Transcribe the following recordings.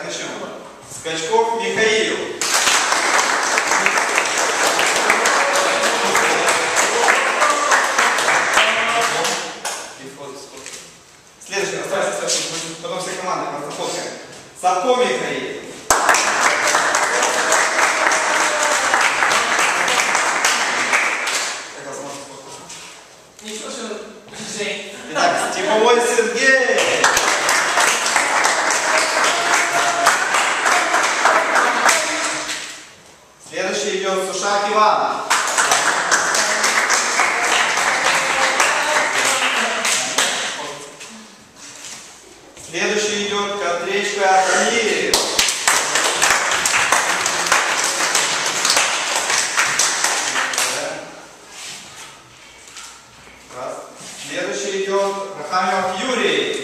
начнем. Скачков Михаил. Следующий, оставайся, потом все команды фоткаем. Сапко Михаил. Как вас можно сфоткать? Ничего, что Жень. Итак, Степовой Сергей. Следующий идет Сушак Ивана. Следующий идет Котречка Атамир. Следующий идет Рахамев Юрий.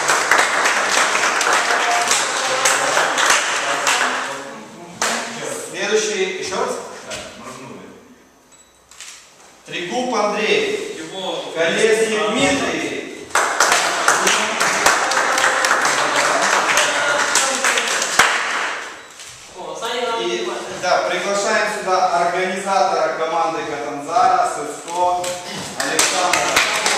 Следующий, еще раз? Трегуб Андрей. Колесник Дмитрий. И, да, приглашаем сюда организатора команды Катанзара, Сыско, Александра.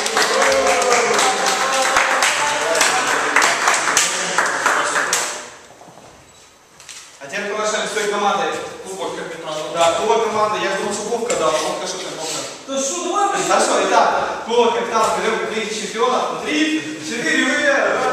А теперь приглашаем с той командой. Кубок капитана. Да, кубок команды. Я жду Чубовка, да, он кашет на полка. Да что, давай. Хорошо, итак, кубок капитана, берем каких чемпионов. 3, 4, уверх!